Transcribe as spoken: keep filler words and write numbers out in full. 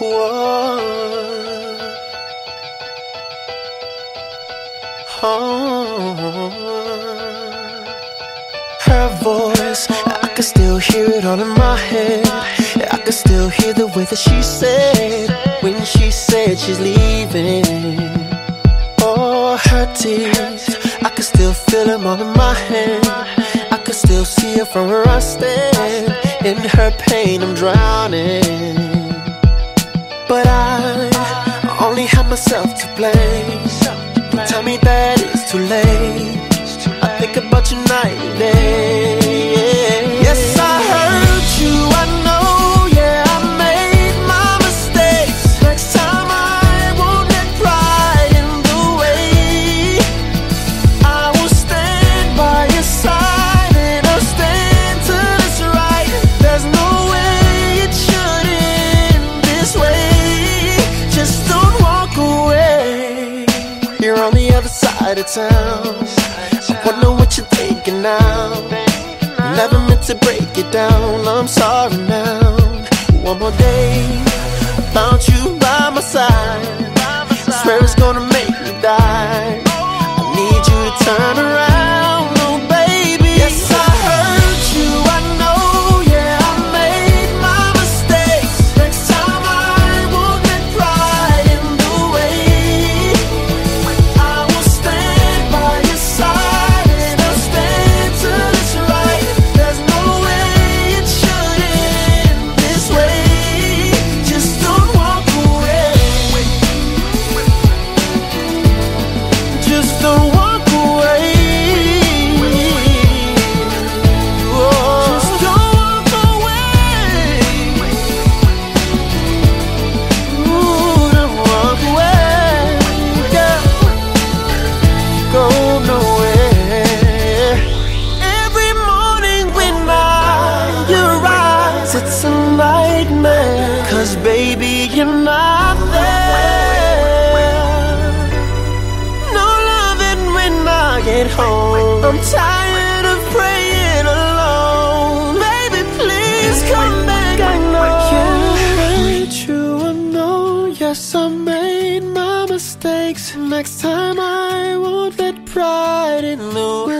Whoa. Oh. Her voice, I can still hear it all in my head. I can still hear the way that she said when she said she's leaving. Oh, her tears, I can still feel them all in my hand. I can still see her from where I stand. In her pain I'm drowning, but I only have myself to blame. Tell me that it's too late. I think about you night and day. Yes, I hurt you, I know, yeah, I made my mistakes. Next time I won't let pride in the way. I will stand by your side and I'll stand till it's right. There's no way it should end this way. Just don't walk away. You're on the other side of town. I wonder what you're thinking now. Never meant to break it down. I'm sorry now. One more day without you by my side, I swear it's gonna make me die. I need you to turn around, oh baby. Yes, I hurt you, I know, yeah, I made my mistakes. Next time I won't let pride in the way. I will stand by your side and I'll stand till it's right. There's no way it should end this way. Just don't walk away. Just don't walk away. Oh. Just don't walk away. Ooh, don't walk away. Girl, go nowhere. Every morning when I your eyes, it's a nightmare. Cause baby, you're not there. No loving when I get home. I'm tired of praying alone. Baby, please come back. I know I can't hate you, I know. Yes, I made my mistakes. Next time I won't let pride in the way.